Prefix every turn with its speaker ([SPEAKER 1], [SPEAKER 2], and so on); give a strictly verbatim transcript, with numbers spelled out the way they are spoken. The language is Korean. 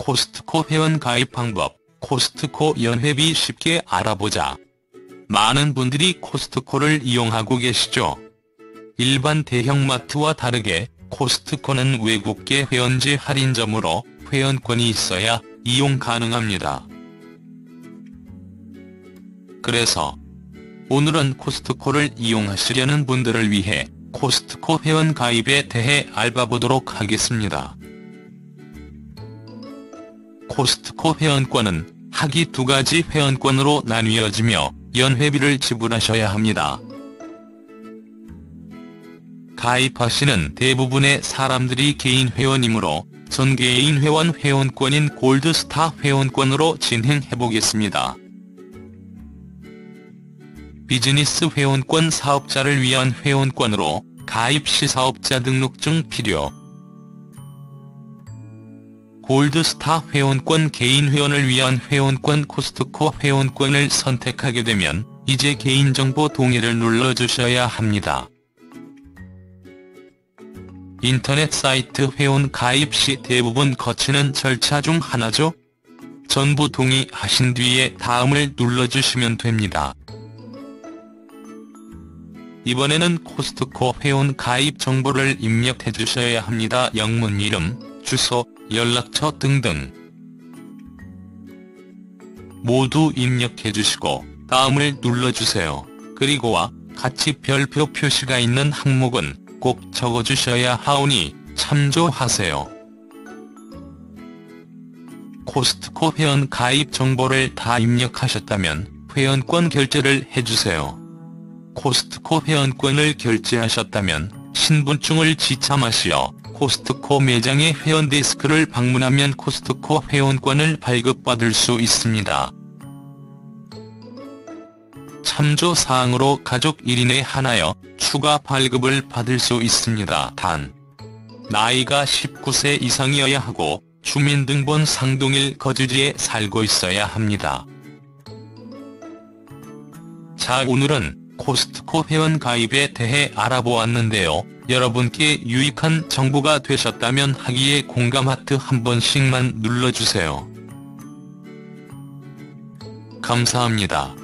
[SPEAKER 1] 코스트코 회원 가입 방법, 코스트코 연회비 쉽게 알아보자. 많은 분들이 코스트코를 이용하고 계시죠. 일반 대형마트와 다르게 코스트코는 외국계 회원제 할인점으로 회원권이 있어야 이용 가능합니다. 그래서 오늘은 코스트코를 이용하시려는 분들을 위해 코스트코 회원 가입에 대해 알아보도록 하겠습니다. 코스트코 회원권은 하기 두 가지 회원권으로 나뉘어지며 연회비를 지불하셔야 합니다. 가입하시는 대부분의 사람들이 개인 회원이므로 전 개인 회원 회원권인 골드스타 회원권으로 진행해보겠습니다. 비즈니스 회원권 사업자를 위한 회원권으로 가입 시 사업자 등록증 필요. 골드스타 회원권 개인 회원을 위한 회원권 코스트코 회원권을 선택하게 되면 이제 개인정보 동의를 눌러주셔야 합니다. 인터넷 사이트 회원 가입 시 대부분 거치는 절차 중 하나죠. 전부 동의하신 뒤에 다음을 눌러주시면 됩니다. 이번에는 코스트코 회원 가입 정보를 입력해주셔야 합니다. 영문 이름, 주소, 연락처 등등 모두 입력해주시고 다음을 눌러주세요. 그리고와 같이 별표 표시가 있는 항목은 꼭 적어주셔야 하오니 참조하세요. 코스트코 회원 가입 정보를 다 입력하셨다면 회원권 결제를 해주세요. 코스트코 회원권을 결제하셨다면 신분증을 지참하시어 코스트코 매장의 회원 데스크를 방문하면 코스트코 회원권을 발급받을 수 있습니다. 참조사항으로 가족 일 인에 한하여 추가 발급을 받을 수 있습니다. 단, 나이가 십구 세 이상이어야 하고 주민등본상 동일 거주지에 살고 있어야 합니다. 자, 오늘은 코스트코 회원 가입에 대해 알아보았는데요. 여러분께 유익한 정보가 되셨다면 하기에 공감 하트 한 번씩만 눌러주세요. 감사합니다.